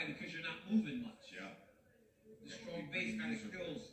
Why? Because you're not moving much. Yeah. The strong base kind of kills